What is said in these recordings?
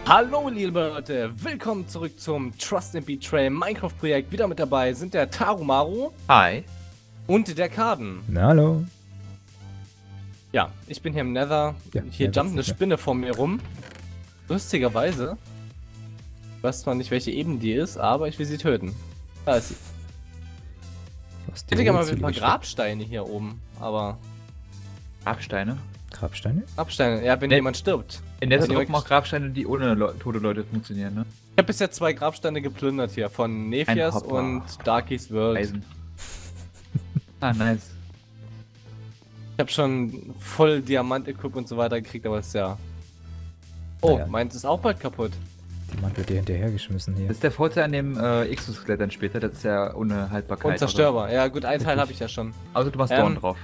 Hallo liebe Leute, willkommen zurück zum Trust and Betray Minecraft Projekt. Wieder mit dabei sind der Tarumaru. Hi. Und der Karden. Na, hallo. Ja, ich bin hier im Nether. Ja, Hier jumpt eine Spinne vor mir rum. Lustigerweise. Ich weiß zwar nicht, welche Ebene die ist, aber ich will sie töten. Da ist sie. Ich hätte gerne mal ein paar Grabsteine hier oben, aber... Grabsteine? Grabsteine? Grabsteine, ja, wenn jemand stirbt. In der Zeit auch Grabsteine, die ohne tote Leute funktionieren, ne? Ich habe bisher 2 Grabsteine geplündert hier, von Nephias und Darky's World. Eisen. Ah, nice. Ich habe schon voll Diamant-Equip und so weiter gekriegt, aber ist ja... Oh, Naja. meins ist auch bald kaputt. Die Mann wird dir hinterhergeschmissen hier. Das ist der Vorteil an dem Exoskelett dann später, das ist ja ohne Haltbarkeit. Unzerstörbar. Ja gut, ein Teil habe ich ja schon. Außer du machst Dorn drauf.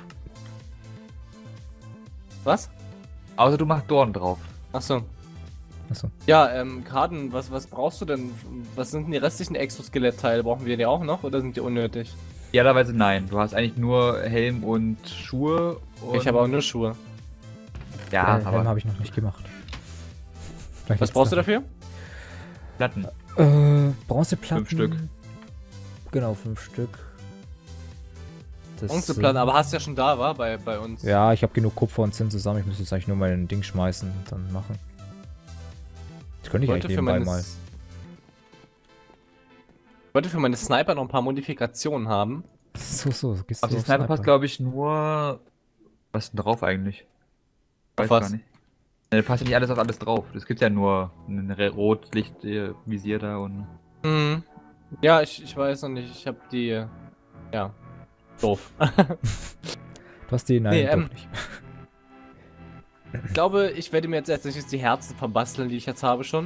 Was? Außer du machst Dorn drauf. Achso. Achso. Ja, Karden, was brauchst du denn? Was sind denn die restlichen Exoskelett-Teile? Brauchen wir die auch noch oder sind die unnötig? Idealerweise nein. Du hast eigentlich nur Helm und Schuhe. Und Ich habe auch nur Schuhe. Ja, Helm aber habe ich noch nicht gemacht. Vielleicht Was jetzt brauchst du noch. dafür? Platten. Bronzeplatten. 5 Stück. Genau, 5 Stück. Das, Bronzeplatten, aber hast ja schon da, war bei uns. Ja, ich habe genug Kupfer und Zinn zusammen. Ich muss jetzt eigentlich nur mein Ding schmeißen und dann machen. Das könnte ich eigentlich nebenbei mal. Ich wollte für meine Sniper noch ein paar Modifikationen haben. So, gehst Auf du die auf Sniper passt, glaube ich, nur... Was ist denn drauf eigentlich? Auf Weiß was? gar nicht. Da passt ja nicht alles auf alles drauf. Es gibt ja nur ein Rotlicht-Visier da und... Mhm. Ja, ich weiß noch nicht. Ich habe die... Ja. Doof. Du hast die? Nein, Nee, doch nicht. Ich glaube, ich werde mir jetzt erst die Herzen verbasteln, die ich jetzt habe schon.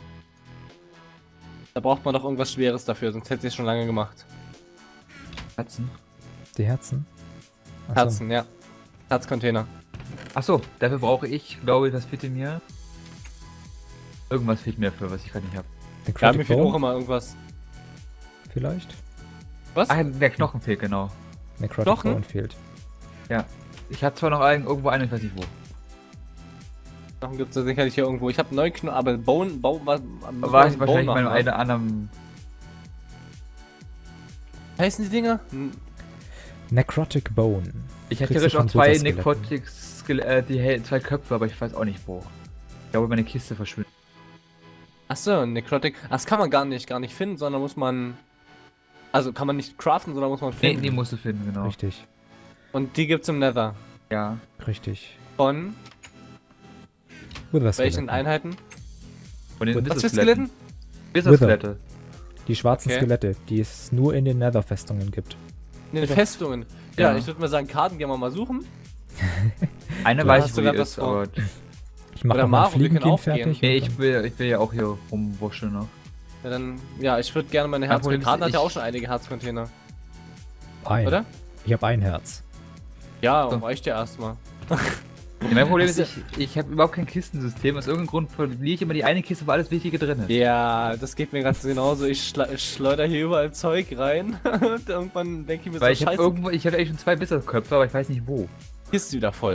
Da braucht man doch irgendwas Schweres dafür, sonst hätte ich es schon lange gemacht. Herzen? Die Herzen? Ach so. Herzen, ja. Herzcontainer. Achso, dafür brauche ich, glaube ich, was fehlt mir? Irgendwas fehlt mir für, was ich gerade nicht habe. Den Ja, mir Critic fehlt auch Bone immer irgendwas. vielleicht? Was? Ah, der Knochen fehlt, genau. Necrotic Knochen? Bone fehlt. Ja. Ich hatte zwar noch einen, irgendwo einen, ich weiß nicht wo. Knochen gibt es sicherlich hier irgendwo. Ich habe 9 Knochen, aber Bone, was War ich Bone wahrscheinlich machen, bei ne? einem anderen... Heißen die Dinger? Necrotic Bone. Ich hatte Kriegst du theoretisch auch von 2 Wither-Skeletten. Necrotics, die 2 Köpfe, aber ich weiß auch nicht wo. Ich glaube, meine Kiste verschwindet. Achso, Necrotic. Ach, das kann man gar nicht finden, sondern muss man... Also kann man nicht craften, sondern muss man Nee, finden. die musst du finden, genau. Richtig, Und die gibt's im Nether. Ja. richtig. Von Wither-Skeletten. welchen Einheiten? Von den Was für Skeletten? Wither-Skelette. Die schwarzen Okay. Skelette, die es nur in den Nether-Festungen gibt. In den Festungen. Ja, Ja. ich würde mal sagen, Karten gehen wir mal suchen. Eine Ja, weiß hast ich, du wo grad die was ist, vor? aber... Ich mache Oder noch mal Maro, wir können Fliegen aufgehen. fertig. Nee, und ich will ja auch hier rumwurscheln noch. Ja, dann, ja, ich würde gerne meine Kein Problem, Herzcontainer. Karten hat ja ich- auch schon einige Herzcontainer, dann oder? Ich habe ein Herz. Ja, So. reicht ja erstmal. Ja, mein Problem ist, ich habe überhaupt kein Kistensystem. Aus irgendeinem Grund verliere ich immer die eine Kiste, wo alles Wichtige drin ist. Ja, das geht mir ganz genauso. Ich schleuder hier überall Zeug rein und irgendwann denke ich mir Weil so, ich habe scheiße, ich hatte eigentlich schon 2 Bisserköpfe, aber ich weiß nicht wo. Kiste wieder voll.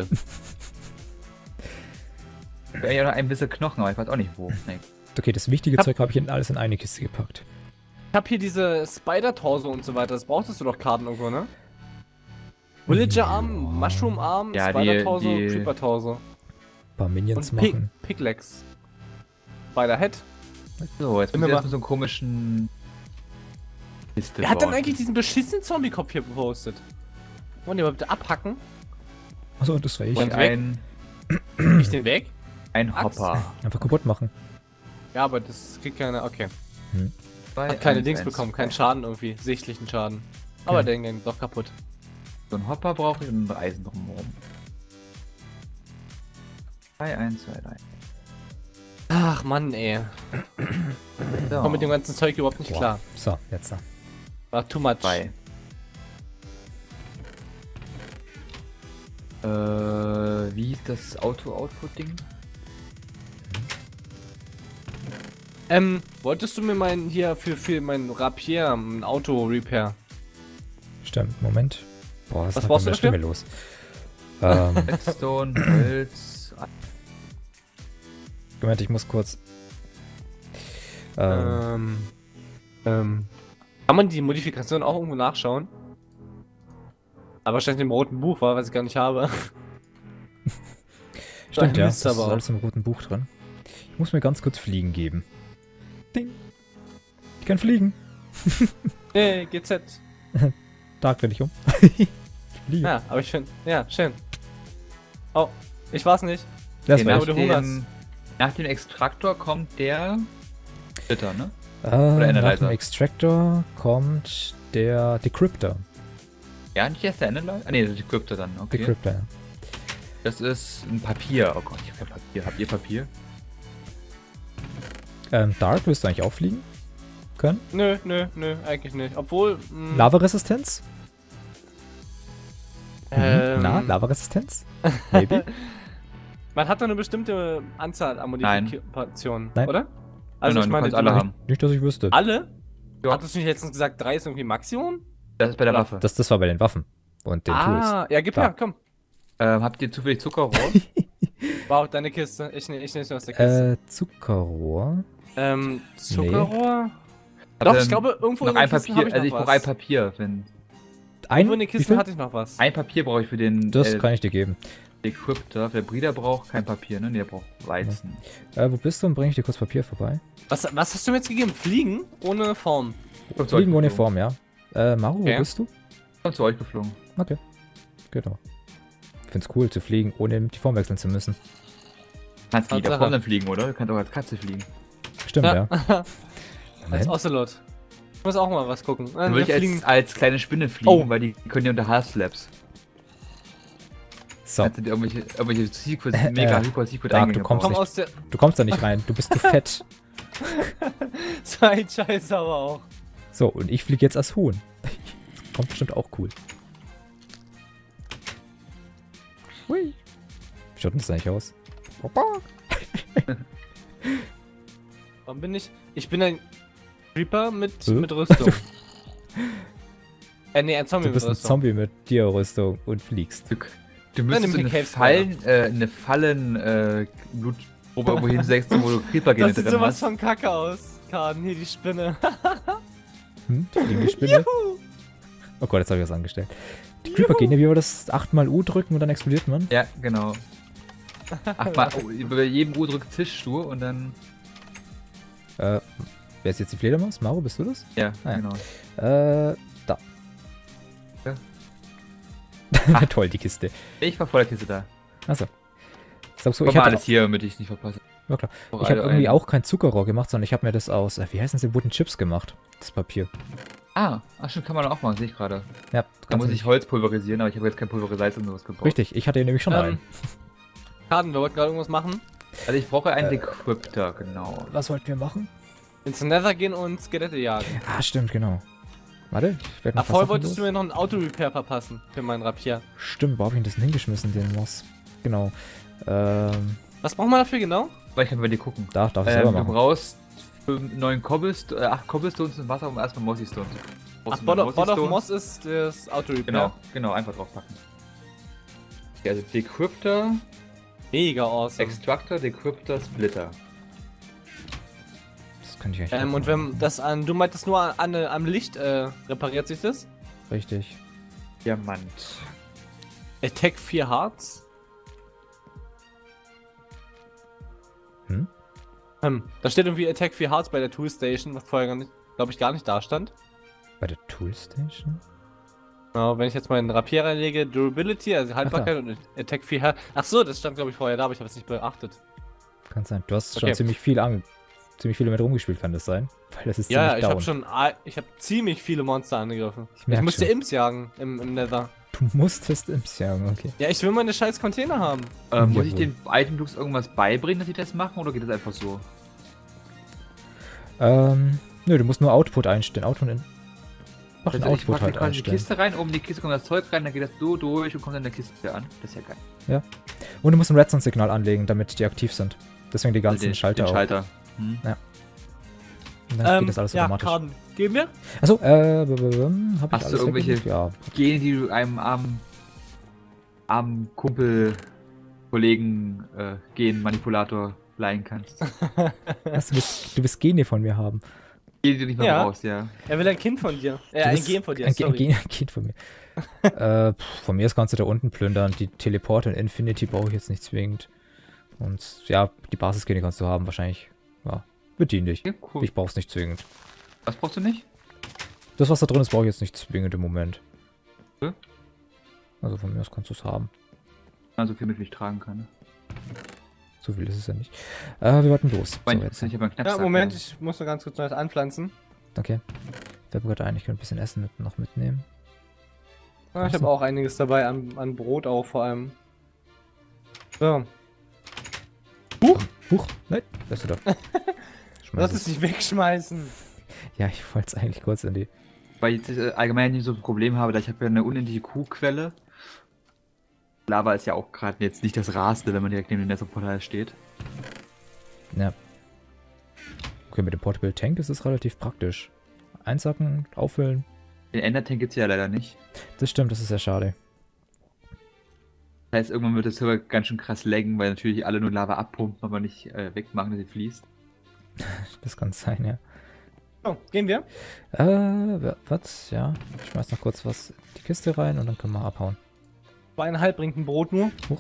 Ich habe eigentlich auch noch einen Bisserknochen, aber ich weiß auch nicht wo. Nee. Okay, das wichtige Hab- Zeug habe ich alles in eine Kiste gepackt. Ich hab hier diese Spider-Torso und so weiter. Das brauchtest du doch Karten irgendwo, ne? Villager-Arm, Mushroom-Arm, Ja, Spider-Torso, die- Creeper-Torso. Ein paar Minions Und machen. Piclex. Spider-Head. So, jetzt Bin muss ich mir erst mit so einem komischen... Kiste Wer hat denn bauen. eigentlich diesen beschissenen Zombie-Kopf hier gepostet? Wollen die mal bitte abhacken? Achso, das war ich. Und ein Ich den weg? Axt. Hopper. Einfach kaputt machen. Ja, aber das kriegt keine. Okay. Hat 2, keine 1, Dings 1, bekommen, 2. keinen Schaden irgendwie. Sichtlichen Schaden. Aber der ging doch kaputt. So ein Hopper brauche ich und ein Eisen drumherum. 3, 1, 2, 3. Ach Mann, ey. So. Komm mit dem ganzen Zeug überhaupt nicht Boah. klar. So, jetzt da. War too much. 2. Wie ist das Auto-Output-Ding? Wolltest du mir hier für mein Rapier ein Auto-Repair? Stimmt, Moment. Boah, was Was ist brauchst denn du mit der dafür? Stimme los? Redstone, Holz. Moment, ich muss kurz Ähm, Kann man die Modifikation auch irgendwo nachschauen? Aber wahrscheinlich im roten Buch war, was ich gar nicht habe. stimmt, ja. Mist Das ist aber auch. alles im roten Buch drin. Ich muss mir ganz kurz Fliegen geben. Ding. Ich kann fliegen. Hey, GZ. Da dreh dich um. Fliegen. Ja, aber ich finde, ja, schön. Oh, ich war's nicht. Das Okay, war aber ich. du hungerst. nach dem Extraktor kommt der Splitter, ne? Nach dem Analyzer. Extractor kommt der Decryptor. Ja, nicht erst der Analyzer? Ah, ne, der Decryptor dann, okay. Decryptor, ja. Das ist ein Papier. Oh Gott, ich hab kein Papier. Habt ihr Papier? Dark, willst du eigentlich auch fliegen können? Nö, eigentlich nicht. Obwohl, Lava-Resistenz? Na, Lava-Resistenz? Maybe? man hat doch eine bestimmte Anzahl an Modifikationen, Nein. oder? Also ich du meine, kannst alle haben. Nicht, dass ich wüsste. Alle? Ja. Hattest du nicht letztens gesagt, 3 ist irgendwie Maximum? Das ist bei der Oder- Waffe. Das war bei den Waffen und den Tools. Ja, gib Da. her, komm. Habt ihr zufällig Zuckerrohr? War auch deine Kiste. Ich nehme es aus der Kiste. Zuckerrohr. Zuckerrohr? Habt Doch, ihr ich glaube, irgendwo noch in den ein Kisten Papier. habe ich Also noch ich brauche was. ein Papier. Irgendwo in den Wie Kisten viel? hatte ich noch was. Ein Papier brauche ich für den Das kann ich dir geben. Decryptor. Der Breeder braucht kein Papier, ne? Der braucht Weizen. Wo bist du? Und bringe ich dir kurz Papier vorbei. Was hast du mir jetzt gegeben? Fliegen ohne Form. Kommt zu euch Fliegen ohne geflogen. Form, ja. Maru, Okay. wo bist du? Kommt zu euch geflogen. Okay. Genau. Ich find's cool zu fliegen, ohne die Form wechseln zu müssen. Kannst nicht der Tatsache. Form dann fliegen, oder? Du kannst auch als Katze fliegen. Stimmt, ja. Als Moment. Ocelot. Ich muss auch mal was gucken. Dann würde wir ich als kleine Spinne fliegen, Oh. weil die können ja unter Half-Slaps. So, Kannst du dir irgendwelche Secrets, mega hyper Secret Dark, Eingänge du kommst komm bauen. aus der. du kommst da nicht rein. Du bist zu fett. So ein Scheiß aber auch. So, und ich fliege jetzt als Huhn. Kommt bestimmt auch cool. Hui. Wie schaut denn das eigentlich aus? Warum bin ich? Ich bin ein Reaper mit Hä? Rüstung. Nee, ein Zombie Du bist mit ein Rüstung. Zombie mit Tierrüstung und fliegst. Du müsstest nimm den eine Blutprobe irgendwo hinsetzen, wo du Creeper-Gene Das sieht drin sowas hast. von kacke aus, Karten. Hier die Spinne. Die fliegende Spinne. Oh Gott, jetzt habe ich was angestellt. Die Creeper-Gene, wie war das? 8-mal U drücken und dann explodiert man? Ja, genau. Achtmal, bei jedem U drückt zischst du und dann. Wer ist jetzt die Fledermaus? Mauro, bist du das? Ja, Ah, ja. genau. Da. Ja. Toll, die Kiste. Ich war vor der Kiste da. Achso. Sagst du, Ich ich mal hatte alles hier, damit ich es nicht verpasse. Ja, klar. Auch Ich habe alle irgendwie ein- auch kein Zuckerrohr gemacht, sondern ich habe mir das aus, wie heißen sie, Wooden Chips gemacht. Das Papier. Ach stimmt, kann man auch machen, sehe ich gerade. Ja, Da ganz muss ich Holz pulverisieren, aber ich habe jetzt kein Pulverisalz und sowas gebraucht. Richtig, ich hatte nämlich schon einen. Karten, wir wollten gerade irgendwas machen. Also ich brauche einen Decryptor, genau. Was wollten wir machen? Ins Nether gehen und Skelette jagen. Ah, stimmt, genau. Warte, ich werde Ach, noch vorher was wolltest los. du mir noch einen Auto-Repair verpassen für meinen Rapier. Stimmt, wo hab ich denn das denn hingeschmissen, den Moss? Genau. Was braucht man dafür genau? Aber ich kann bei dir gucken. Darf ich selber Du machen. brauchst 8 Cobblestones und Wasser, um erstmal Mossy Stones. Ach, Bod of Moss ist das Auto-Repair. Genau, einfach draufpacken. Okay, also Decryptor, Mega awesome. Extractor, Decryptor, Splitter. Das könnte ich eigentlich Und wenn das an, du meintest nur am Licht repariert sich das? Richtig. Diamant. Attack 4 Hearts? Da steht irgendwie Attack 4 Hearts bei der Tool Station, was vorher glaube ich, gar nicht da stand. Bei der Toolstation? Genau, wenn ich jetzt meinen Rapier reinlege, Durability, also Haltbarkeit und Attack 4 Hearts. Ach so, das stand glaube ich vorher da, aber ich habe es nicht beachtet. Kann sein. Du hast Okay. schon ziemlich viel damit rumgespielt, kann das sein? Weil das ist Ja, ziemlich ich habe down. schon, ich habe ziemlich viele Monster angegriffen. Ich merk musste schon. Imps jagen im Nether. Du musstest Imps jagen, okay. Ja, ich will meine scheiß Container haben. Muss ich Jawohl. den Item-Looks irgendwas beibringen, dass die das machen, oder geht das einfach so? Nö, du musst nur Output einstellen. Output in. Mach den Also ich Output packe halt quasi die einstellen. Kiste rein, oben in die Kiste kommt das Zeug rein, dann geht das so durch und kommt dann in der Kiste an. Das ist ja geil. Und du musst ein Redstone-Signal anlegen, damit die aktiv sind. Deswegen die ganzen Also Schalter den auch. Schalter. Hm. Und dann geht das alles ja, automatisch. Karten. Gib mir. Achso, hab ich Hast du alles irgendwelche- weggelegt? Ja. Gene, die du einem armen Kumpel, Kollegen, Genmanipulator leihen kannst. Was, du willst Gene von mir haben. Geh dir nicht mal Ja. raus, ja. Er will ein Kind von dir. Du Ein bist- Gen von dir, Ein sorry. Gen von mir. Von mir ist kannst du da unten plündern. Die Teleporter in Infinity brauche ich jetzt nicht zwingend. Und ja, die Basisgene kannst du haben wahrscheinlich. Ja, bedien dich. Ja, cool. Ich brauch's nicht zwingend. Was brauchst du nicht? Das, was da drin ist, brauche ich jetzt nicht zwingend im Moment. Okay. Also von mir aus kannst du es haben. Also viel mit, wie ich tragen kann. Ne? So viel ist es ja nicht. Wir warten los. Mein, So, jetzt. ich aber einen Knappsack. Ja, Moment, ich muss noch ganz kurz was anpflanzen. Okay. Ich habe gerade eigentlich ein bisschen Essen noch mitnehmen. Ja, ich habe auch einiges dabei, an Brot auch vor allem. So, Huch, nein, lässt du doch. lass es nicht wegschmeißen. Ja, ich wollte es eigentlich kurz in die... Weil ich jetzt allgemein nicht so ein Problem habe, da ich habe ja eine unendliche Kuhquelle. Lava ist ja auch gerade jetzt nicht das Raste, wenn man direkt neben dem Netherportal steht. Ja. Okay, mit dem Portable Tank ist es relativ praktisch. Einsacken, auffüllen. Den Ender-Tank gibt es ja leider nicht. Das stimmt, das ist sehr schade. Das heißt, irgendwann wird der Server ganz schön krass laggen, weil natürlich alle nur Lava abpumpen, aber nicht wegmachen, dass sie fließt. Das kann sein, ja. So, gehen wir. Was? Ja. Ich schmeiß noch kurz was in die Kiste rein und dann können wir abhauen. 2,5 bringt ein Brot nur. Huch.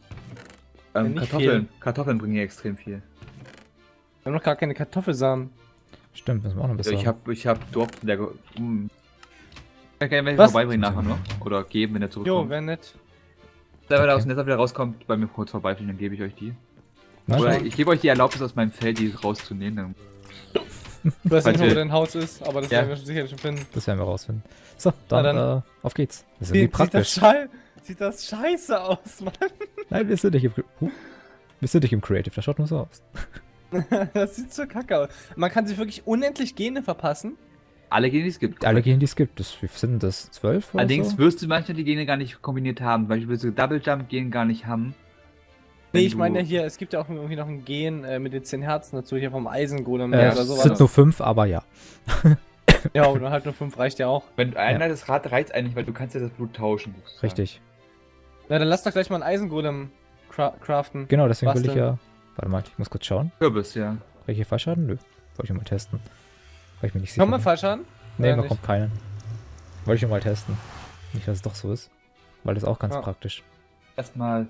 Nicht Kartoffeln bringen ja extrem viel. Wir haben noch gar keine Kartoffelsamen. Stimmt, müssen wir auch noch ein Also bisschen... ich hab Dorf, der... Kann ich welche Was? vorbeibringen nachher nur? Oder geben, wenn er Jo, zurückkommt. wäre nett. Wenn er Okay. aus dem Nether wieder rauskommt, bei mir kurz vorbeifliegen, dann gebe ich euch die. Na, Oder schau. ich gebe euch die Erlaubnis aus meinem Feld, die rauszunehmen. Dann Ich weiß nicht, wir- wo dein Haus ist, aber das Ja. werden wir sicherlich schon finden. Das werden wir rausfinden. So, dann, dann- auf geht's. Das ist irgendwie Sieht praktisch. sieht das scheiße aus, Mann. Nein, wir sind nicht im... Wir sind nicht im Creative, das schaut nur so aus. Das sieht so kacke aus. Man kann sich wirklich unendlich Gene verpassen. alle Gene, die es gibt. Alle Gene, die es gibt. Wie sind das? 12 oder Allerdings so? wirst du manchmal die Gene gar nicht kombiniert haben, weil wir so Double Jump Gene gar nicht haben. Nee, Wenn ich du- meine ja hier, es gibt ja auch irgendwie noch ein Gen mit den 10 Herzen dazu, hier vom Eisengolem Äh, oder es sowas. sind nur 5, aber ja. Ja, oder halt nur 5 reicht ja auch. Wenn einer das Rad reizt eigentlich, weil du kannst ja das Blut tauschen. sozusagen. Richtig. Na, dann lass doch gleich mal einen Eisengolem craften. Genau, deswegen will ich Basteln. ja... Warte mal, ich muss kurz schauen. Kürbis, ja. Krieg ich hier Fallschaden? Nö. Wollte ich mal testen. Weil ich mir nicht sicher Kommen wir bin. falsch an? Nee, Oder man nicht? kommt keinen. Wollte ich mal testen. Nicht, dass es doch so ist. Weil das ist auch ganz Ja. praktisch. Erstmal.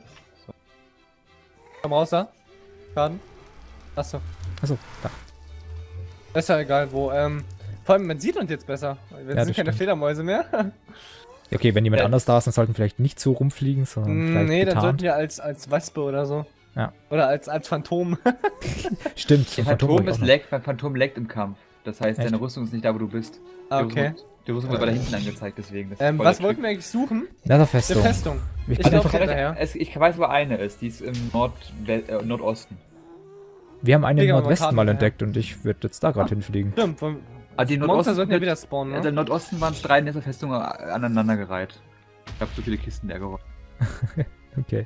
Komm raus da. Schaden. Achso. Achso, da. Ist ja egal wo. Vor allem, man sieht uns jetzt besser. Wir Ja, sind das keine stimmt. Fledermäuse mehr. Okay, wenn jemand Ja. anders da ist, dann sollten wir vielleicht nicht so rumfliegen, sondern vielleicht Nee, dann sollten getarnt. wir als Wespe oder so. Ja. Oder als Phantom. Stimmt, Der so Phantom Phantom wollte ich ist auch leckt, beim Phantom leckt im Kampf. Das heißt, Echt? deine Rüstung ist nicht da, wo du bist. Ah, okay. Die Rüstung wird weiter hinten angezeigt, deswegen. Das ist voll Was der wollten wir eigentlich suchen? noch. Na, Eine Festung. Festung. Ich Ich kann glaub, einfach, hinterher. Ich weiß, wo eine ist. Die ist im Nordosten. wir haben eine im Digga, aber Nordwesten Karten mal hinterher. entdeckt und ich würde jetzt da gerade hinfliegen. Stimmt. Ah, die Monster sollten ja wird- wieder spawnen, Also ne? im Nordosten waren es 3 Netherfestungen aneinandergereiht. Ich habe so viele Kisten leer geräumt. Okay.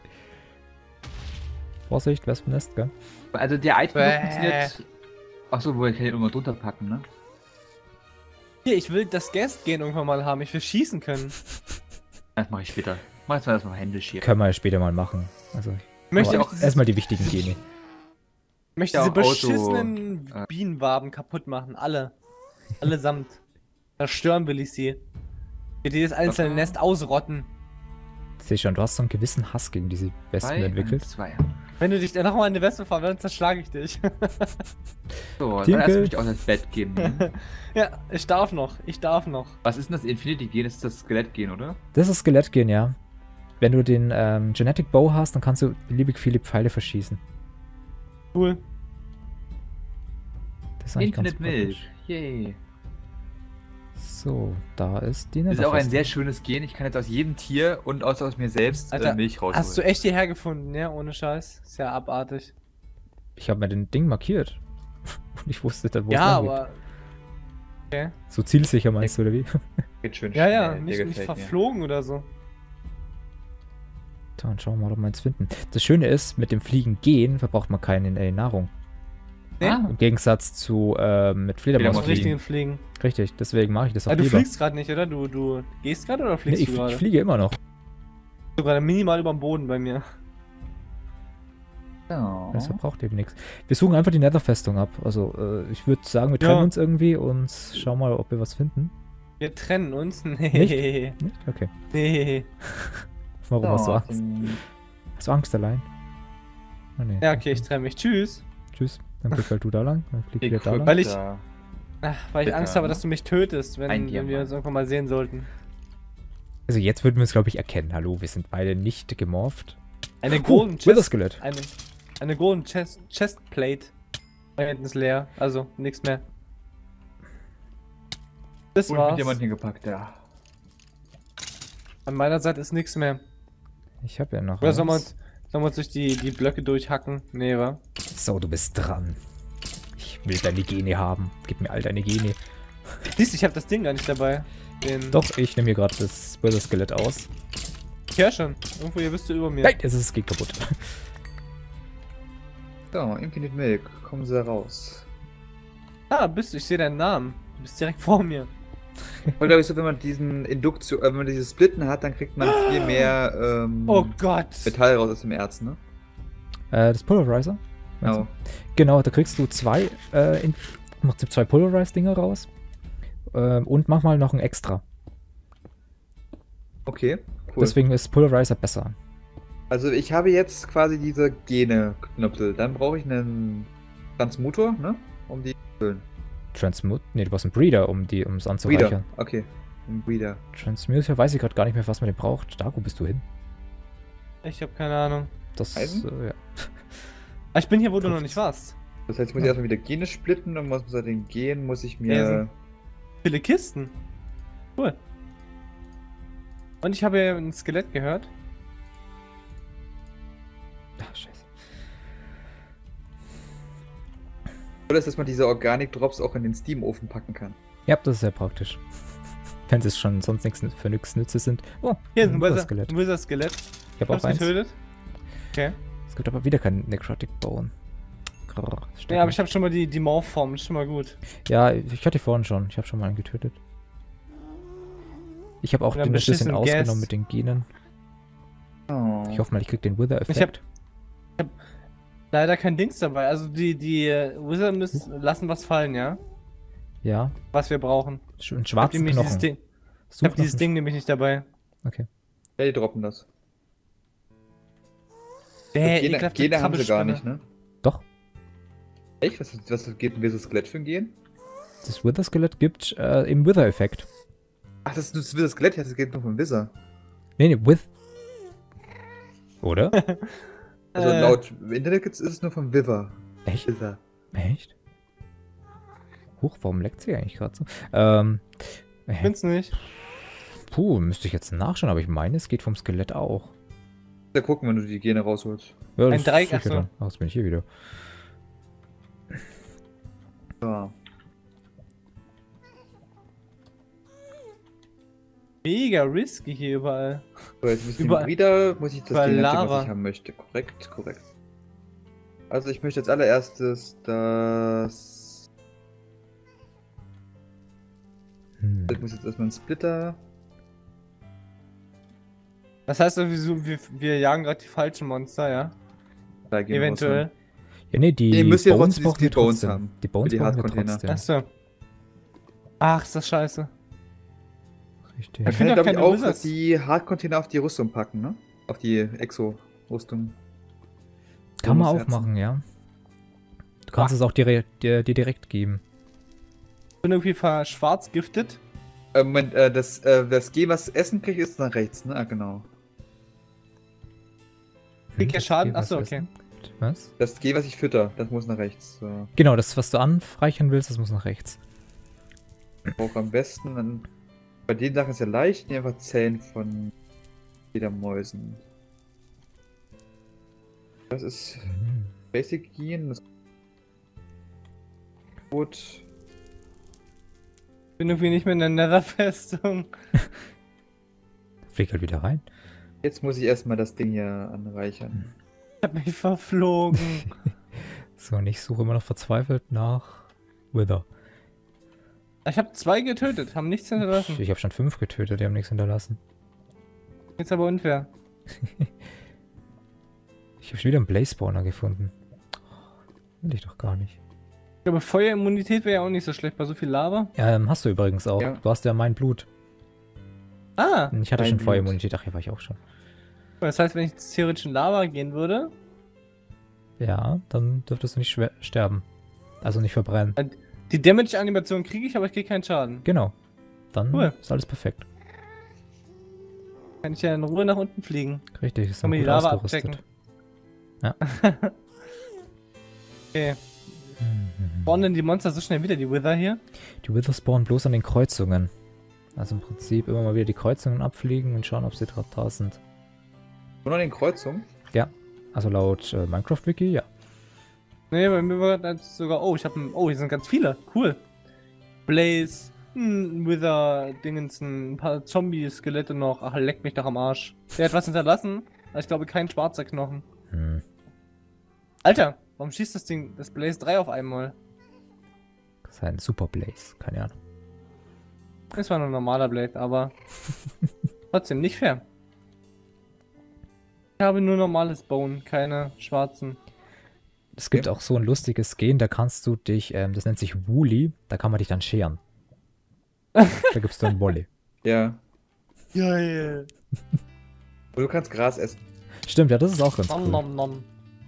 Vorsicht, Wespennest, gell? Also der Item Bäh. funktioniert. Achso, wo ich kann den immer drunter packen, ne? Hier, ich will das Guest-Gen irgendwann mal haben. Ich will schießen können. Das mache ich später. Mach jetzt mal erstmal händisch hier. Können wir ja später mal machen. Also, Ich möchte aber auch dieses, erstmal die wichtigen Gene. ich möchte Ja, diese Auto, beschissenen Bienenwaben kaputt machen. Alle. Allesamt. Zerstören will ich sie. Jedes einzelne Okay. Nest ausrotten. Sehe schon, du hast so einen gewissen Hass gegen diese Wespen entwickelt. 2. Wenn du dich noch mal in die Wespe fahren willst, zerschlage ich dich. So, dann Dinkel. erst möchte ich auch das Bett geben. Ne? Ja, ich darf noch. Ich darf noch. Was ist denn das Infinity-Gen? Das ist das Skelett-Gen, oder? Das ist Skelettgen, ja. Wenn du den Genetic Bow hast, dann kannst du beliebig viele Pfeile verschießen. Cool. Das ist eigentlich Infinite ganz Milk. praktisch. Yay. So, da ist die Das ist auch ein Netherfestung. sehr schönes Gen. Ich kann jetzt aus jedem Tier und aus mir selbst Alter, Milch rausholen. Hast du echt hierher gefunden, ja? Ohne Scheiß. Ist ja abartig. Ich habe mir den Ding markiert. Und ich wusste dann, wo es Ja, lang geht. aber. Okay. So zielsicher meinst du, oder wie? Geht schön Ja, ja, schnell, der nicht gefällt mir. verflogen oder so. So, dann schauen wir mal, ob wir eins finden. Das Schöne ist, mit dem Fliegen gehen verbraucht man keine Nahrung. Nee? Ah, Im Gegensatz zu mit Aus Fledermaus Fledermaus fliegen. richtigen Fliegen. Richtig, deswegen mache ich das auch Ah, du lieber. fliegst gerade nicht, oder? Du gehst gerade oder Nee, fliegst ich, du gerade? ich fliege immer noch. Du gerade minimal über dem Boden bei mir. Ja. Das verbraucht eben nichts. Wir suchen einfach die Nether-Festung ab. Also, ich würde sagen, wir trennen uns irgendwie und schauen mal, ob wir was finden. Wir trennen uns? Nee. Nicht? Okay. Nee. Warum hast du Angst? Hast du Angst allein? Oh, nee. Ja, okay, ich trenne mich. Tschüss. Tschüss. Dann flieg halt du da lang. Dann flieg wieder da lang. Weil ich Angst habe, ne? dass du mich tötest, wenn wir Diamant. uns irgendwann mal sehen sollten. Also jetzt würden wir es, glaube ich, erkennen. Hallo, wir sind beide nicht gemorpht. Eine Golden Wither-Skelett. Eine Golden Chestplate. Da hinten ist leer. Also, nichts mehr. Das Gut war's. mit jemandem hingepackt, ja. An meiner Seite ist nichts mehr. Ich habe ja noch Oder sollen wir eins. uns durch die Blöcke durchhacken? Nee, wa? So, du bist dran. Ich will deine Gene haben. Gib mir all deine Gene. Siehst du, ich habe das Ding gar nicht dabei. Doch, ich nehme hier gerade das Wither-Skelett aus. Ja, schon. Irgendwo hier bist du über mir. Nein, es geht kaputt. So, Infinite Milk, kommen Sie raus. Ah, bist du. Ich sehe deinen Namen. Du bist direkt vor mir. Weil glaube ich so, wenn man diesen wenn man dieses Splitten hat, dann kriegt man viel mehr Oh Gott. Metall raus aus dem Erz, ne? Das Polarizer. Genau. Genau, da kriegst du zwei Polarize-Dinger raus. Und mach mal noch ein extra. Okay, cool. Deswegen ist Polarizer besser. Also ich habe jetzt quasi diese Gene-Knöpsel. Dann brauche ich einen Transmutor, ne? Um die zu füllen. Nee, du brauchst einen Breeder, um es anzureichern. Breeder, okay. Ein Breeder. Transmutor weiß ich gerade gar nicht mehr, was man den braucht. Da, wo bist du hin? Ich habe keine Ahnung. Das, Eisen? ja. Ah, ich bin hier, wo du noch nicht warst. Das heißt, ich muss erstmal wieder Gene splitten und muss unter den Gen muss ich Ja, mir... Viele Kisten. Cool. Und ich habe ja ein Skelett gehört. Ach, scheiße. Oder ist, dass man diese Organic-Drops auch in den Steam-Ofen packen kann. Ja, das ist sehr praktisch. Wenn es schon sonst nichts für nichts Nütze sind. Oh, Hier ist ein Wither-Skelett. Wither-Skelett. Ich habe auch Hab's eins. getötet. Okay. Es gibt aber wieder keinen Necrotic Bone. Grrr, Ja, aber ich habe schon mal die Morph-Form. Ist schon mal gut. Ja, ich hatte vorhin schon. Ich habe schon mal einen getötet. Ich habe auch Ja, den ein bisschen beschissen ausgenommen Gas. mit den Genen. Oh. Ich hoffe mal, ich krieg den Wither-Effekt. Ich hab leider kein Dings dabei. Also die Wizard lassen was fallen, ja? Ja, Was wir brauchen. einen schwarzen Nämlich Knochen. Ich Such habe dieses noch Ding nämlich nicht dabei. Okay. Ja, die droppen das. Gene Gene haben sie gar nicht, ne? Doch, Echt? Was geht denn dieses Skelett für ein Gen? das Wither-Skelett gibt eben Wither-Effekt. Ach, das ist das Skelett, das geht nur vom Wizard. Nee, Oder? Also laut Internet ist es nur vom Wither. Echt? Wizard. Echt? Huch, warum leckt sie eigentlich gerade so? Ich bin's nicht. Puh, müsste ich jetzt nachschauen, aber ich meine, es geht vom Skelett auch. Da gucken, wenn du die Gene rausholst. Ja, Ein das Dreieck, tue ich ja achso. dann. Ach, jetzt bin ich hier wieder. So. Mega risky hier überall. So, jetzt muss ich Überall- wieder, muss ich das überall Ding erzählen, Lava. was ich haben möchte. Korrekt, korrekt. Also ich möchte als allererstes das... Ich muss jetzt erstmal einen Splitter... Das heißt, wir jagen gerade die falschen Monster, ja? Da gehen Eventuell. Ja, nee, die Ihr müsst ja Bones trotzdem brauchen wir die Bones trotzdem. haben. Die Bones Für die brauchen wir Hard-Container. trotzdem. Achso. Ach, ist das scheiße. Richtig. Ich finde Kann, auch glaube ich, keine auch Wizards. die Hard-Container auf die Rüstung packen, ne? Auf die Exo-Rüstung. Kann man auch Bonusherzen. machen, ja. Du kannst es auch dir direkt geben. Ich bin irgendwie schwarz giftet. Moment, das G, was Essen kriegt, ist nach rechts, ne? Ah, genau. Krieg ja das Schaden. geht, was Achso, ist okay. denn? Was? Das G, was ich fütter, das muss nach rechts. So. Genau, das, was du anreichern willst, das muss nach rechts. Auch am besten, dann, bei den Sachen ist ja leicht, die einfach Zellen von Fledermäusen. Das ist Basic Gen, das ist gut. Ich bin irgendwie nicht mehr in der Nether-Festung. Flieg halt wieder rein. Jetzt muss ich erstmal das Ding hier anreichern. Ich hab mich verflogen. So, und ich suche immer noch verzweifelt nach Wither. Ich habe 2 getötet, haben nichts hinterlassen. Ich habe schon 5 getötet, die haben nichts hinterlassen. Jetzt aber unfair. Ich habe schon wieder einen Blaze-Spawner gefunden. Will ich doch gar nicht. Ich glaube, Feuerimmunität wäre ja auch nicht so schlecht bei so viel Lava. Hast du übrigens auch. Ja. Du hast ja mein Blut. Ah, Ich hatte Mein schon Blut. Feuerimmunität. Ach, hier war ich auch schon. das heißt, wenn ich jetzt theoretisch in Lava gehen würde, Ja, dann dürftest du nicht sterben. Also nicht verbrennen. die Damage-Animation kriege ich, aber ich kriege keinen Schaden. Genau. Dann Cool. ist alles perfekt. Kann ich ja in Ruhe nach unten fliegen. Richtig, ist Kann dann man die gut Lava ausgerüstet. abchecken. Okay. Spawnen denn die Monster so schnell wieder, die Wither hier? Die Wither spawnen bloß an den Kreuzungen. Also im Prinzip immer mal wieder die Kreuzungen abfliegen und schauen, ob sie gerade da sind. Nur noch den Kreuzungen? Ja, also laut Minecraft-Wiki, ja. Nee, bei mir war das sogar. Oh, oh, hier sind ganz viele. Cool. Blaze, Wither, Dingensen, ein paar Zombie-Skelette noch. Ach, leck mich doch am Arsch. Der hat was hinterlassen, aber ich glaube kein schwarzer Knochen. Alter, warum schießt das Blaze 3 auf einmal? Das ist ein Super Blaze, keine Ahnung. Das war nur ein normaler Blade, aber trotzdem nicht fair. Ich habe nur normales Bone, keine schwarzen. Es gibt auch so ein lustiges Gen, da kannst du dich, das nennt sich Woolly, da kann man dich dann scheren. Da gibt's dann Wolle. Ja. Geil. Und du kannst Gras essen. Stimmt, ja, das ist auch ganz Nom cool. nom nom.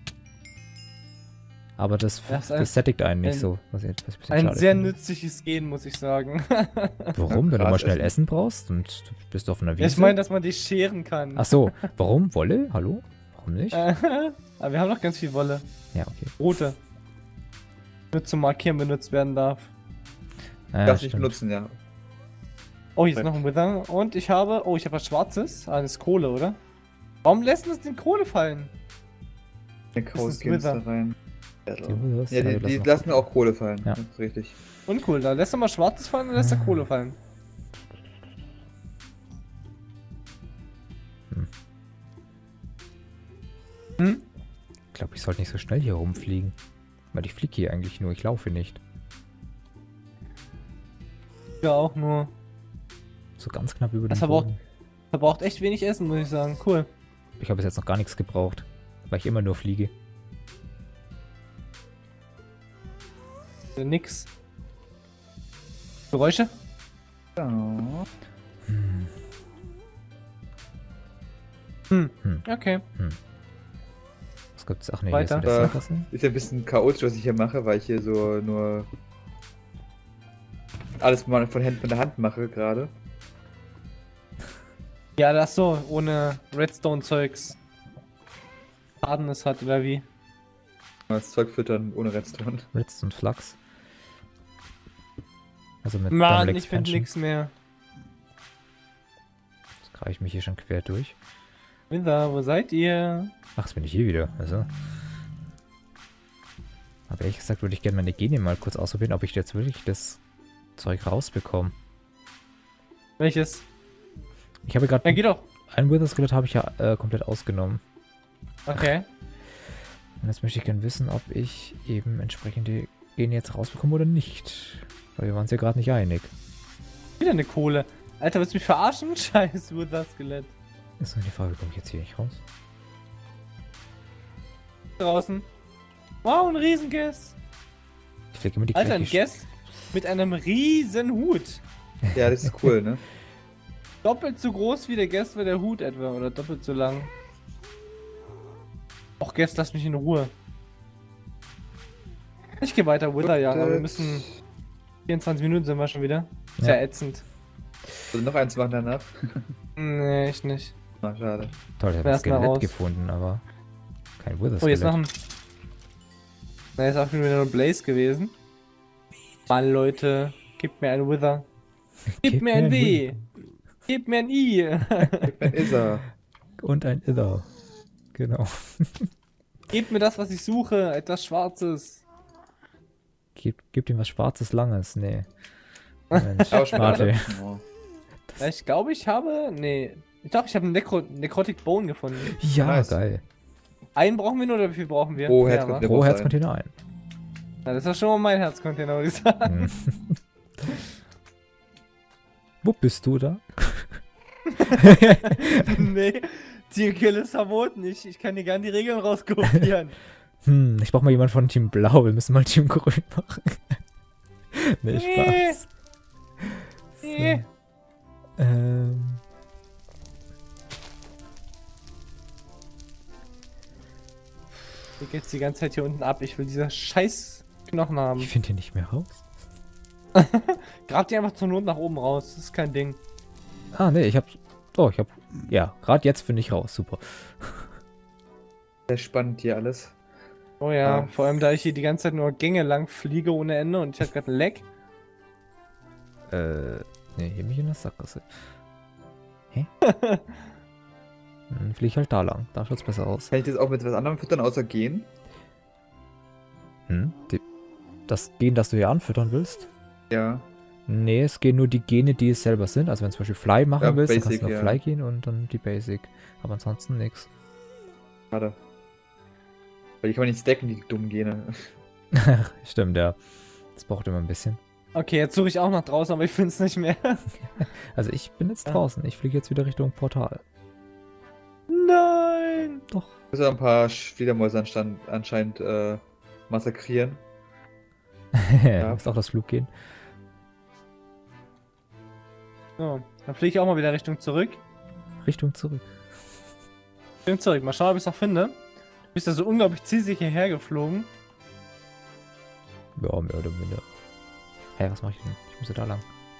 Aber das sättigt einen nicht so. Was ich ein bisschen Ein schade sehr finde. nützliches Gen, muss ich sagen. Warum? Wenn du Gras mal schnell essen. Essen brauchst und du bist auf einer Wiese. Ich meine, dass man dich scheren kann. Ach so, warum? Wolle? Hallo? Warum nicht? Aber wir haben noch ganz viel Wolle. Ja, okay. Rote. Nur zum Markieren benutzt werden darf. Ja, Darf nicht stimmt. benutzen, ja. Oh, hier ist noch ein Wither. Und ich habe. Oh, ich habe was Schwarzes. Ah, das ist Kohle, oder? Warum lässt uns den Kohle fallen? Den ist Chaos-Games da Wither. rein. Die Ja, Withers, die lassen lassen auch Kohle fallen. Ja. Das ist richtig. Uncool, da lässt er mal Schwarzes fallen und lässt er Kohle fallen. Hm? Ich glaube, ich sollte nicht so schnell hier rumfliegen. Weil ich fliege hier eigentlich nur, ich laufe nicht. Ja, auch nur. So ganz knapp über den Das aber auch- Boden. Verbraucht echt wenig Essen, muss ich sagen. Cool. Ich habe bis jetzt noch gar nichts gebraucht. Weil ich immer nur fliege. Nix. Geräusche? Ja. Okay. Was gibt's? Ach nee, Weiter. hier ist wieder Sackgasse. Ist ja ein bisschen chaotisch, was ich hier mache, weil ich hier so nur alles mal von der Hand mache gerade. Ja, das so, ohne Redstone-Zeugs. Schaden es hat, oder wie? Das Zeug füttern ohne Redstone. Ritz und Flachs. Also mit Mann, Double ich finde Expansion. nix mehr. Jetzt greife ich mich hier schon quer durch. Wither, wo seid ihr? Ach, jetzt bin ich hier wieder. Also. Aber ehrlich gesagt würde ich gerne meine Gene mal kurz ausprobieren, ob ich jetzt wirklich das Zeug rausbekomme. Welches? Ich habe Ja, gerade geh doch. ein Wither Skelett habe ich ja komplett ausgenommen. Okay. Und jetzt möchte ich gerne wissen, ob ich eben entsprechende Gene jetzt rausbekomme oder nicht. Weil wir waren uns ja gerade nicht einig. Wieder eine Kohle. Alter, willst du mich verarschen? Scheiß Wither-Skelett. Ist nur die Frage, komme ich jetzt hier nicht raus? Draußen. Wow, ein Riesengest. Ich fliege immer die Alter, ein gleiche Gest mit einem riesen Hut. Ja, das ist cool, ne? Doppelt so groß wie der Gest war der Hut etwa. Oder doppelt so lang. Och, Gest, lass mich in Ruhe. Ich gehe weiter Wither jagen, aber wir müssen... 24 Minuten sind wir schon wieder. Ist ja Ja. ätzend. Soll ich noch eins machen danach? Nee, ich nicht. Na, schade. Toll, ich habe ein Erst mal Skelett raus. gefunden, aber kein Wither Oh, jetzt noch Skelett. ein... Na, jetzt auch schon wieder nur ein Blaze gewesen. Mann, Leute. Gebt mir ein Wither. Gebt mir ein W. Gebt mir ein I. Dann ist er. Und ein Ither. Genau. Gebt mir das, was ich suche. Etwas Schwarzes. Gib ihm was Schwarzes, Langes. Nee. Mensch, Aber schon warte. Oh. Ja, ich glaube, ich habe... Nee. Ich glaube, ich habe einen Necrotic Bone gefunden. Ja, Nice. geil. Einen brauchen wir nur, oder wie viel brauchen wir? Pro Ja, Herzcontainer. wa? Der Pro muss Herzcontainer ein. Ja, das ist ja schon mal mein Herzcontainer, würde ich sagen. Hm. Wo bist du da? Nee. Tierkill ist verboten. Ich kann dir gerne die Regeln rauskopieren. Ich brauch mal jemanden von Team Blau. Wir müssen mal Team Grün machen. Nee, Spaß. Nee. So. Hier geht's die ganze Zeit hier unten ab. Ich will diese scheiß Knochen haben. Ich finde hier nicht mehr raus. Grab die einfach zur Not nach oben raus. Das ist kein Ding. Ah, nee, ich hab. Oh, ich hab. Ja, gerade jetzt finde ich raus. Super. Sehr spannend hier alles. Oh ja, Ah. vor allem da ich hier die ganze Zeit nur Gänge lang fliege ohne Ende und ich hab gerade ein Leck. Nee, hier bin ich in der Sackgasse. Hä? Dann fliege ich halt da lang. Da schaut's besser aus. Kann ich das auch mit was anderem füttern, außer gehen? Das Gen, das du hier anfüttern willst? Ja. Nee, es gehen nur die Gene, die es selber sind. Also wenn du zum Beispiel Fly machen Ja, willst, dann kannst Basic, du nur ja. Fly gehen und dann die Basic. Aber ansonsten nix. Schade. Weil die kann man nicht stacken, die dummen Gene. Stimmt, ja. Das braucht immer ein bisschen. Okay, jetzt suche ich auch nach draußen, aber ich finde es nicht mehr. Also ich bin jetzt Ah. draußen. Ich fliege jetzt wieder Richtung Portal. Nein! Doch. Ich muss ein paar Fledermäuse anscheinend massakrieren. Ja. Ist auch das Fluggen. So, dann fliege ich auch mal wieder Richtung zurück. Richtung zurück. Richtung zurück. Mal schauen, ob ich es noch finde. Du bist ja so unglaublich zielsicher hergeflogen. Ja, mehr oder minder. Hey, was mache ich denn? Ich muss ja da lang.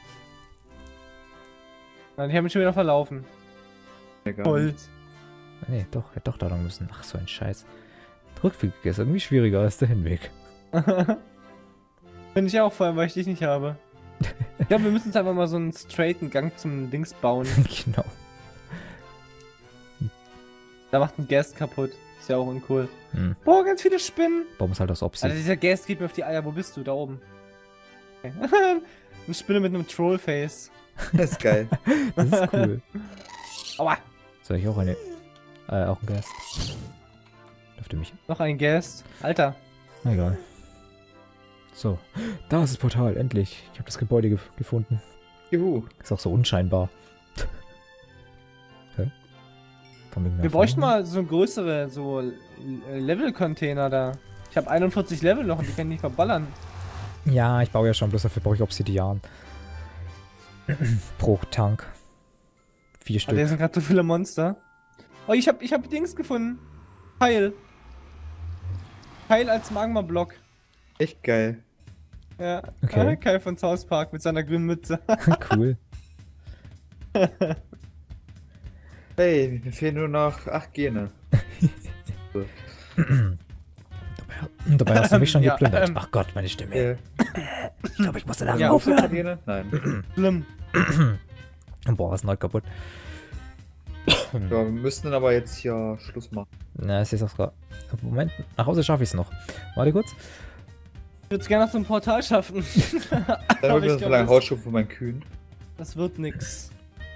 Nein, ich habe mich schon wieder verlaufen. Egal. Gold. Nee, doch, hätte doch da lang müssen. Ach, so ein Scheiß. Der Rückweg ist irgendwie schwieriger als der Hinweg. Finde ich auch, vor allem, weil ich dich nicht habe. Ich glaube, wir müssen uns einfach mal so einen straighten Gang zum Dings bauen. Genau. Da macht ein Gas kaputt. Ist ja auch uncool. Hm. Boah, ganz viele Spinnen. Bauen wir es halt aus Opsi. Alter, dieser Gas geht mir auf die Eier. Wo bist du? Da oben. Okay. Eine Spinne mit einem Trollface. Das ist geil. Das ist cool. Aua. Soll ich auch eine. Auch ein Geist. Dürfte mich. Noch ein Gas. Alter. Na egal. So. Da ist das Portal, endlich. Ich habe das Gebäude gefunden. Juhu. Ist auch so unscheinbar. Hä? Wir bräuchten mal so größere, so Level-Container da. Ich habe 41 Level noch und die kann ich nicht verballern. Ja, ich baue ja schon, bloß dafür brauche ich Obsidian. Pro Tank. 4 Aber Stück. da sind gerade so viele Monster. Oh, ich hab Dings gefunden. Pfeil. Pfeil als Magma-Block. Echt geil. Ja. Okay. Kai von South Park mit seiner grünen Mütze. Cool. Hey, mir fehlen nur noch 8 Gene. So. Dabei hast du mich schon Ja, geplündert. Ach Gott, meine Stimme. Ich glaube, ich muss da Ja, aufhören. Gene? Nein. Schlimm. Boah, ist neu kaputt. Ja, wir müssen dann aber jetzt hier Schluss machen. Na, es ist auch gerade. Moment, nach Hause schaffe ich es noch. Warte kurz. Ich würde es gerne noch zum Portal schaffen. Dann Aber holen wir ich uns glaub, mal einen das- Hausschub von meinen Kühen. Das wird nix.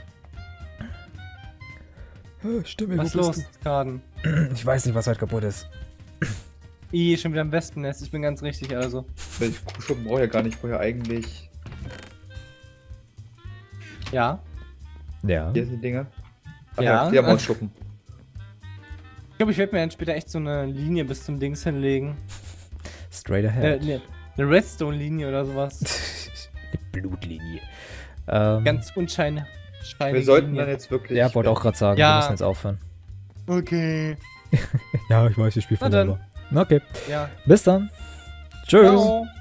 Stimme, Was ist los, Kaden? Ich weiß nicht, was heute kaputt ist. Schon wieder im Wespennest. Ich bin ganz richtig, also. Weil ich Kuhschuppen brauche ja gar nicht, ich brauche ja eigentlich. Ja. Ja. Hier sind die Dinger. Ach Ja. ja, die haben Hausschuppen. Ich glaube, ich werde mir dann später echt so eine Linie bis zum Dings hinlegen. Straight ahead. Eine Redstone-Linie oder sowas. Eine Blutlinie. Ganz unscheinige Wir sollten Linie. dann jetzt wirklich. Ja, wollte auch gerade sagen, Ja. wir müssen jetzt aufhören. Okay. Ja, ich weiß, ich spiele Na dann. Okay, Ja. bis dann. Tschüss. Ciao.